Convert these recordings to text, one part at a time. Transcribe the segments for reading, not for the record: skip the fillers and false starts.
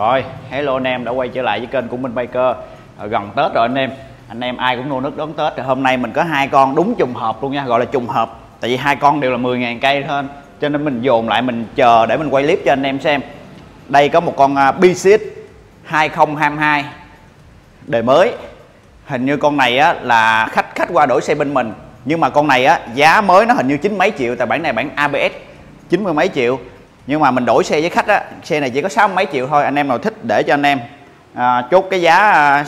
Rồi, hello anh em đã quay trở lại với kênh của Minh Biker. Gần Tết rồi anh em ai cũng nô nức đón Tết. Rồi hôm nay mình có hai con đúng trùng hợp luôn nha, gọi là trùng hợp. Tại vì hai con đều là 10.000 cây thôi, cho nên mình dồn lại mình chờ để mình quay clip cho anh em xem. Đây có một con BCX 2022 đời mới. Hình như con này á là khách qua đổi xe bên mình, nhưng mà con này á giá mới nó hình như 9 mấy triệu, tại bản này bản ABS 90 mấy triệu. Nhưng mà mình đổi xe với khách á, xe này chỉ có 60 mấy triệu thôi. Anh em nào thích để cho anh em chốt cái giá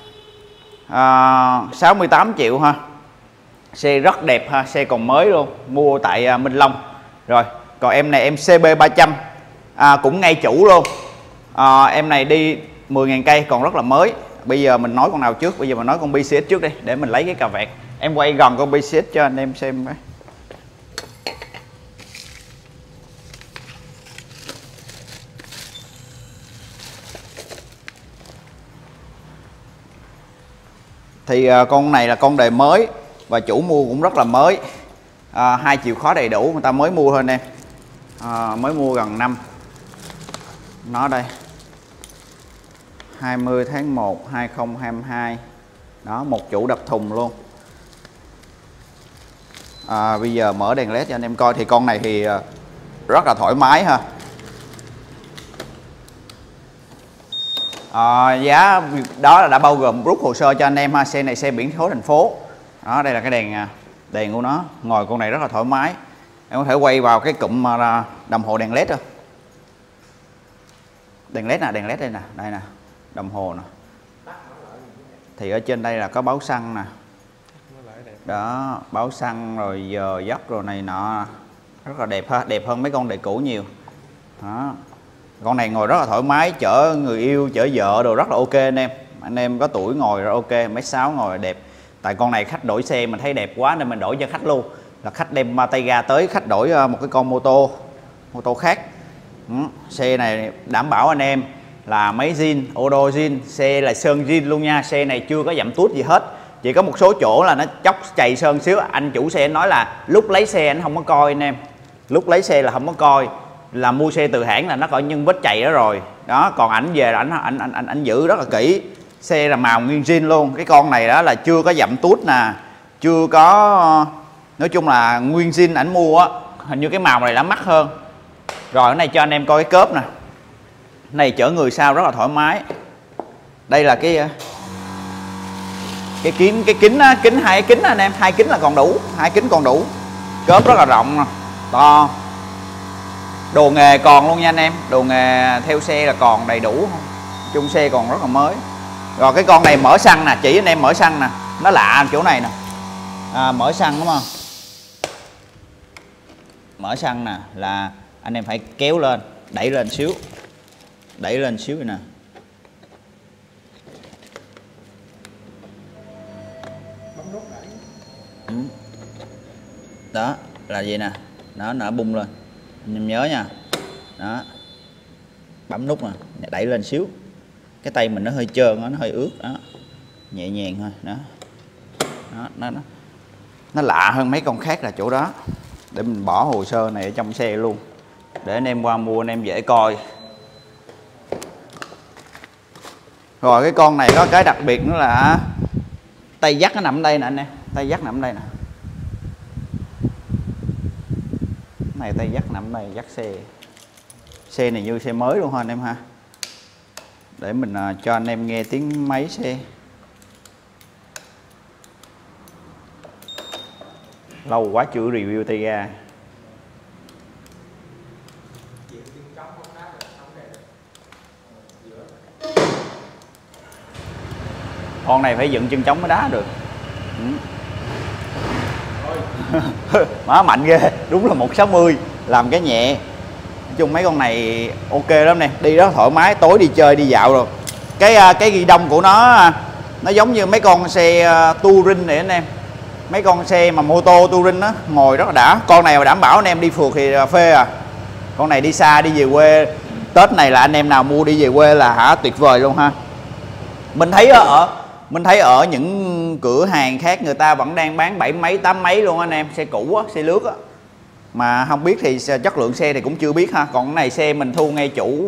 68 triệu ha. Xe rất đẹp ha, xe còn mới luôn, mua tại Minh Long. Rồi, còn em này em CB300 cũng ngay chủ luôn. Em này đi 10.000 cây còn rất là mới. Bây giờ mình nói con nào trước? Bây giờ mình nói con BCX trước đi, để mình lấy cái cà vẹt. Em quay gần con BCX cho anh em xem đấy. Thì con này là con đời mới và chủ mua cũng rất là mới, 2 chìa khóa đầy đủ, người ta mới mua thôi anh em, mới mua gần năm. Nó đây 20 tháng 1 2022 đó, một chủ đập thùng luôn. Bây giờ mở đèn led cho anh em coi. Thì con này thì rất là thoải mái ha. Giá đó là đã bao gồm rút hồ sơ cho anh em ha. Xe này xe biển số thành phố đó. Đây là cái đèn của nó, ngồi con này rất là thoải mái. Em có thể quay vào cái cụm đồng hồ đèn led. Đèn led nè, đèn led đây nè, đây nè, đồng hồ nè. Thì ở trên đây là có báo xăng nè đó, báo xăng rồi giờ giấc rồi này nọ, rất là đẹp ha, đẹp hơn mấy con đời cũ nhiều đó. Con này ngồi rất là thoải mái, chở người yêu, chở vợ đồ rất là ok anh em. Anh em có tuổi ngồi rất ok, 1m6 ngồi đẹp. Tại con này khách đổi xe mình thấy đẹp quá nên mình đổi cho khách luôn. Là khách đem tay ga tới, khách đổi một cái con mô tô khác. Xe này đảm bảo anh em là máy zin, ô đô zin, xe là sơn zin luôn nha. Xe này chưa có dặm tuốt gì hết, chỉ có một số chỗ là nó chóc chày sơn xíu. Anh chủ xe nói là lúc lấy xe anh không có coi anh em, lúc lấy xe là không có coi, là mua xe từ hãng là nó coi nhân vết chày đó rồi đó. Còn ảnh về là ảnh giữ rất là kỹ, xe là màu nguyên zin luôn. Cái con này đó là chưa có dặm tuốt nè, chưa có, nói chung là nguyên zin. Ảnh mua á, hình như cái màu này đã mắc hơn. Rồi cái này cho anh em coi cái cớp nè, này chở người sau rất là thoải mái. Đây là cái kính hai kính anh em, 2 kính là còn đủ, 2 kính còn đủ. Cớp rất là rộng nè, to. Đồ nghề còn luôn nha anh em, đồ nghề theo xe là còn đầy đủ, chung xe còn rất là mới. Rồi cái con này mở xăng nè, chỉ anh em mở xăng nè, nó lạ chỗ này nè. Mở xăng đúng không? Mở xăng nè là anh em phải kéo lên, đẩy lên xíu, đẩy lên xíu này nè. Đó là gì nè, nó bung lên, anh em nhớ nha. Đó, bấm nút nè, đẩy lên xíu, cái tay mình nó hơi trơn đó, nó hơi ướt đó, nhẹ nhàng thôi đó. Nó lạ hơn mấy con khác là chỗ đó. Để mình bỏ hồ sơ này ở trong xe luôn, để anh em qua mua anh em dễ coi. Rồi cái con này có cái đặc biệt nữa là tay dắt nó nằm ở đây nè anh em, tay dắt nằm ở đây nè. Này tay dắt nằm ở đây, dắt xe. Xe này như xe mới luôn ha anh em ha. Để mình cho anh em nghe tiếng máy xe. Lâu quá chưa review tay ga. Con này phải dựng chân trống mới đá được. Má mạnh ghê, đúng là 160, làm cái nhẹ. Nói chung mấy con này ok lắm nè, đi rất thoải mái, tối đi chơi đi dạo rồi. Cái ghi đông của nó giống như mấy con xe touring này anh em. Mấy con xe mà mô tô touring đó, ngồi rất là đã. Con này mà đảm bảo anh em đi phượt thì phê à. Con này đi xa, đi về quê Tết này là anh em nào mua đi về quê là tuyệt vời luôn ha. Mình thấy ở những cửa hàng khác người ta vẫn đang bán 7 mấy 8 mấy luôn anh em, xe cũ á, xe lướt á. Mà không biết thì chất lượng xe thì cũng chưa biết ha. Còn cái này xe mình thu ngay chủ,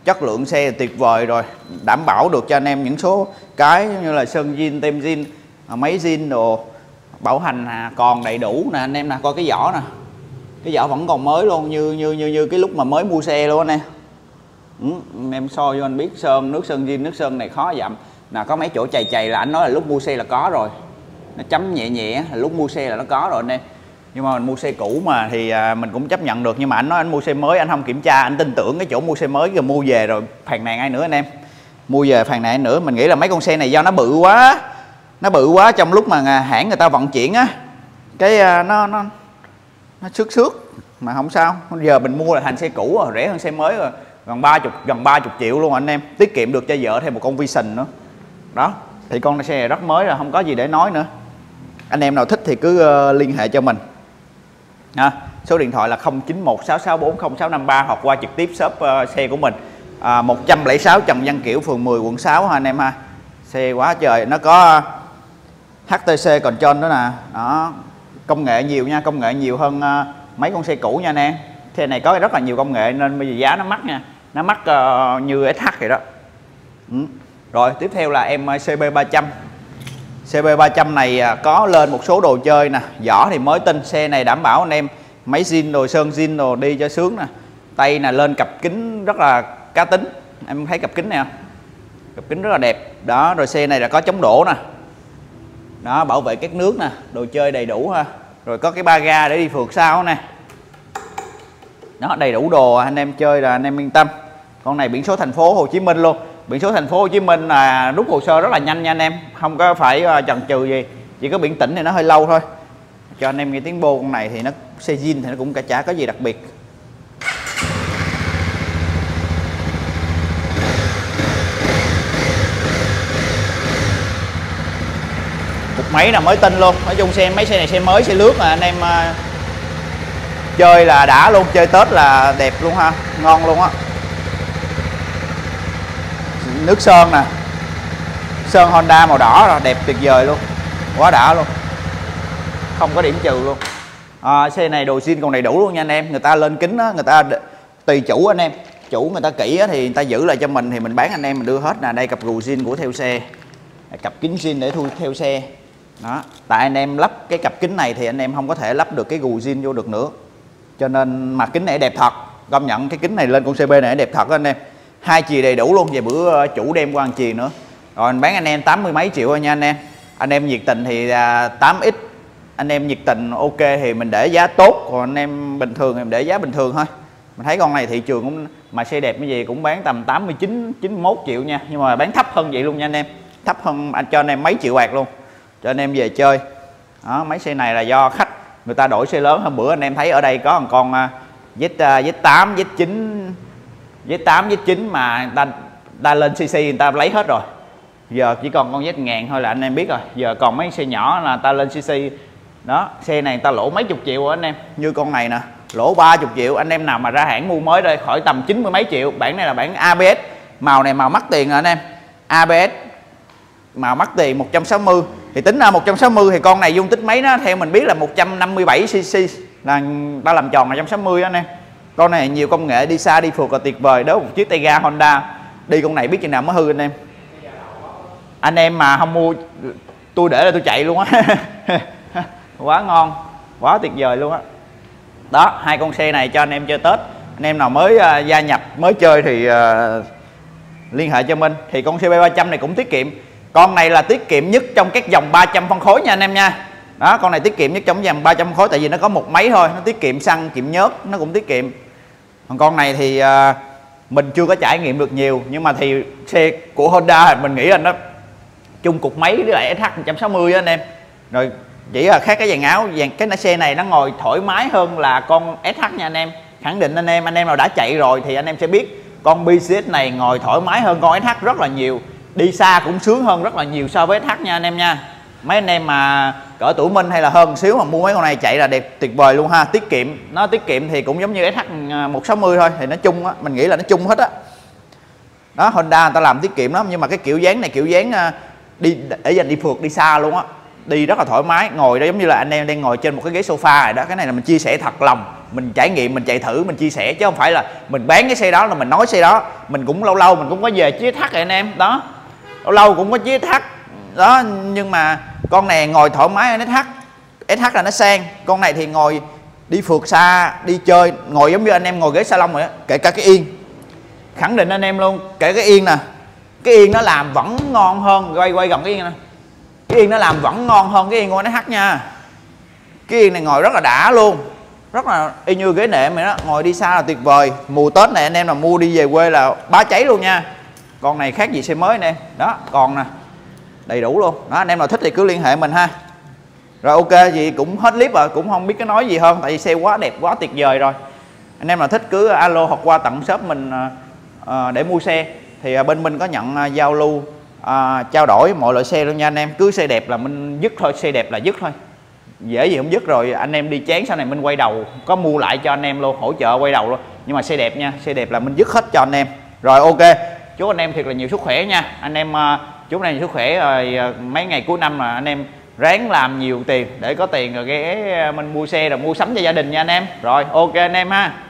chất lượng xe tuyệt vời rồi, đảm bảo được cho anh em những số cái như là sơn zin, tem zin, máy zin đồ, bảo hành còn đầy đủ nè anh em nè. Coi cái vỏ nè, cái vỏ vẫn còn mới luôn, như cái lúc mà mới mua xe luôn anh em. Em soi cho anh biết sơn, nước sơn zin, nước sơn này khó dặm nè. Có mấy chỗ chày là anh nói là lúc mua xe là có rồi, nó chấm nhẹ nhẹ là lúc mua xe là nó có rồi anh em. Nhưng mà mình mua xe cũ mà thì mình cũng chấp nhận được. Nhưng mà anh nói anh mua xe mới anh không kiểm tra, anh tin tưởng cái chỗ mua xe mới rồi mua về rồi phàn nàn ai nữa anh em. Mua về phàn nàn nữa. Mình nghĩ là mấy con xe này do nó bự quá, nó bự quá, trong lúc mà hãng người ta vận chuyển á, cái nó xước mà không sao. Giờ mình mua là thành xe cũ rồi, rẻ hơn xe mới rồi, gần 30 triệu luôn anh em. Tiết kiệm được cho vợ thêm một con Vision nữa. Đó, thì con xe này rất mới rồi, không có gì để nói nữa. Anh em nào thích thì cứ liên hệ cho mình. Số điện thoại là 0916640653 hoặc qua trực tiếp shop xe của mình, 106 Trần Văn Kiểu, phường 10, quận 6 ha anh em ha. Xe quá trời, nó có HTC còn trên nữa nè. Đó, công nghệ nhiều nha, công nghệ nhiều hơn mấy con xe cũ nha anh em. Xe này có rất là nhiều công nghệ nên bây giờ giá nó mắc nha, nó mắc như SH vậy đó. Rồi tiếp theo là em CB300. CB300 này có lên một số đồ chơi nè, vỏ thì mới tinh. Xe này đảm bảo anh em máy zin đồ, sơn zin đồ đi cho sướng nè. Tay nè, lên cặp kính rất là cá tính, em thấy cặp kính này không? Cặp kính rất là đẹp đó. Rồi xe này là có chống đổ nè, đó, bảo vệ các nước nè, đồ chơi đầy đủ ha. Rồi có cái ba ga để đi phượt sau nè, đó, đầy đủ đồ anh em chơi là anh em yên tâm. Con này biển số thành phố Hồ Chí Minh luôn. Biển số thành phố Hồ Chí Minh là rút hồ sơ rất là nhanh nha anh em, không có phải chần chừ gì. Chỉ có biển tỉnh thì nó hơi lâu thôi. Cho anh em nghe tiếng bô. Con này thì nó xe zin thì nó cũng chả có gì đặc biệt. Cục máy là mới tinh luôn. Nói chung mấy xe này xe mới, xe lướt mà anh em chơi là đã luôn, chơi Tết là đẹp luôn ha, ngon luôn á. Nước sơn nè, sơn Honda màu đỏ rồi, đẹp tuyệt vời luôn, quá đã luôn, không có điểm trừ luôn. Xe này đồ zin còn đầy đủ luôn nha anh em. Người ta lên kính á, người ta tùy chủ anh em, chủ người ta kỹ á, thì người ta giữ lại cho mình thì mình bán anh em, mình đưa hết nè. Đây cặp gù zin của theo xe, cặp kính zin để thu theo xe đó. Tại anh em lắp cái cặp kính này thì anh em không có thể lắp được cái gù zin vô được nữa, cho nên mà kính này đẹp thật, công nhận cái kính này lên con CB này đẹp thật anh em. Hai chì đầy đủ luôn. Về bữa chủ đem qua 1 chì nữa. Rồi anh bán anh em 80 mấy triệu thôi nha anh em. Anh em nhiệt tình thì 8x, anh em nhiệt tình ok thì mình để giá tốt, còn anh em bình thường thì mình để giá bình thường thôi. Mình thấy con này thị trường cũng mà xe đẹp như vậy cũng bán tầm 89, 91 triệu nha. Nhưng mà bán thấp hơn vậy luôn nha anh em, thấp hơn anh cho anh em mấy triệu bạc luôn cho anh em về chơi đó. Mấy xe này là do khách người ta đổi xe lớn. Hôm bữa anh em thấy ở đây có một con Z8, Z9 mà người ta lên cc người ta lấy hết rồi. Giờ chỉ còn con Z1000 thôi là anh em biết rồi. Giờ còn mấy xe nhỏ là ta lên cc đó. Xe này người ta lỗ mấy chục triệu rồi anh em. Như con này nè, lỗ 30 triệu. Anh em nào mà ra hãng mua mới đây khỏi tầm 90 mấy triệu. Bản này là bản ABS, màu này màu mắc tiền rồi anh em. ABS màu mắc tiền 160. Thì tính ra 160 thì con này dung tích mấy đó theo mình biết là 157cc, là ta làm tròn là 160 đó anh em. Con này nhiều công nghệ, đi xa đi phượt là tuyệt vời. Đó một chiếc tay ga Honda, đi con này biết chừng nào mới hư anh em. Anh em mà không mua tôi để là tôi chạy luôn á. Quá ngon, quá tuyệt vời luôn á. Đó, hai con xe này cho anh em chơi Tết. Anh em nào mới gia nhập, mới chơi thì liên hệ cho mình. Thì con CB300 này cũng tiết kiệm. Con này là tiết kiệm nhất trong các dòng 300 phân khối nha anh em nha. Đó, con này tiết kiệm nhất trong dòng 300 phân khối, tại vì nó có một máy thôi, nó tiết kiệm xăng, kiệm nhớt, nó cũng tiết kiệm. Còn con này thì mình chưa có trải nghiệm được nhiều, nhưng mà thì xe của Honda mình nghĩ là nó chung cục máy với lại SH 160 á anh em. Rồi chỉ là khác cái dàn áo, cái xe này nó ngồi thoải mái hơn là con SH nha anh em. Khẳng định anh em nào đã chạy rồi thì anh em sẽ biết con BCX này ngồi thoải mái hơn con SH rất là nhiều. Đi xa cũng sướng hơn rất là nhiều so với SH nha anh em nha. Mấy anh em mà cỡ tuổi Minh hay là hơn một xíu mà mua mấy con này chạy là đẹp tuyệt vời luôn ha. Tiết kiệm, nó tiết kiệm thì cũng giống như SH 160 thôi, thì nó chung á, mình nghĩ là nó chung hết á. Đó, Honda người ta làm tiết kiệm lắm, nhưng mà cái kiểu dáng này kiểu dáng đi để dành đi phượt đi xa luôn á, đi rất là thoải mái, ngồi đó giống như là anh em đang ngồi trên một cái ghế sofa rồi đó. Cái này là mình chia sẻ thật lòng, mình trải nghiệm, mình chạy thử, mình chia sẻ, chứ không phải là mình bán cái xe đó là mình nói xe đó. Mình cũng lâu lâu mình cũng có về chiếc SH rồi anh em đó, lâu lâu cũng có chiếc SH đó, nhưng mà con này ngồi thoải mái hơn SH là nó sang, con này thì ngồi đi phượt xa, đi chơi, ngồi giống như anh em ngồi ghế salon rồi á, kể cả cái yên. Khẳng định anh em luôn, kể cái yên nè, cái yên nó làm vẫn ngon hơn, quay gần cái yên nè, cái yên nó làm vẫn ngon hơn cái yên của SH nha. Cái yên này ngồi rất là đã luôn, rất là y như ghế nệm vậy đó, ngồi đi xa là tuyệt vời. Mùa Tết này anh em là mua đi về quê là bá cháy luôn nha. Con này khác gì xe mới anh em đó, còn nè đầy đủ luôn đó. Anh em nào thích thì cứ liên hệ mình ha. Rồi ok, gì cũng hết clip rồi, cũng không biết cái nói gì hơn, tại vì xe quá đẹp, quá tuyệt vời rồi. Anh em nào thích cứ alo hoặc qua tận shop mình để mua xe. Thì bên mình có nhận giao lưu, trao đổi mọi loại xe luôn nha anh em. Cứ xe đẹp là mình dứt thôi, xe đẹp là dứt thôi, dễ gì không dứt. Rồi anh em đi chán sau này mình quay đầu có mua lại cho anh em luôn, hỗ trợ quay đầu luôn. Nhưng mà xe đẹp nha, xe đẹp là mình dứt hết cho anh em. Rồi ok, chúc anh em thiệt là nhiều sức khỏe nha anh em. Chúc anh em nhiều sức khỏe, rồi mấy ngày cuối năm là anh em ráng làm nhiều tiền để có tiền rồi ghé mình mua xe rồi mua sắm cho gia đình nha anh em. Rồi ok anh em ha.